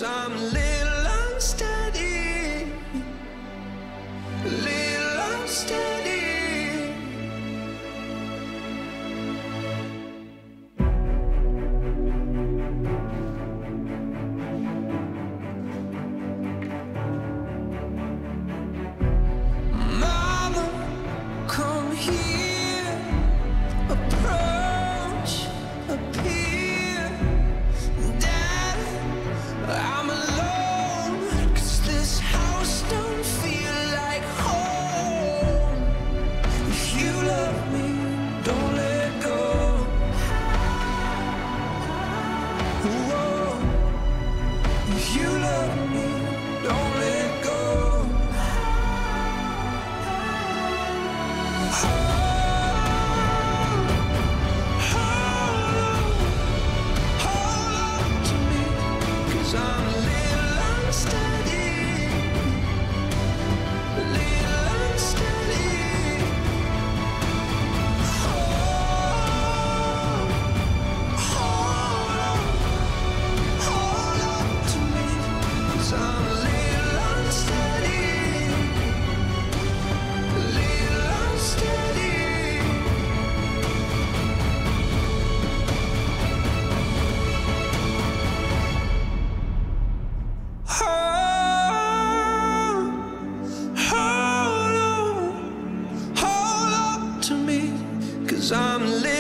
'cause I'm a little unsteady, a little unsteady. Mama, come here, approach, appear. Dad, I'm alone, 'cause this house don't feel like home. If you love me, don't let go. Whoa. If you love me, don't let go. Hold on to me, 'cause I'm a little unsteady, a little unsteady. Hold on to me, 'cause I'm a little unsteady, a little unsteady. Hold on to me, 'cause I'm a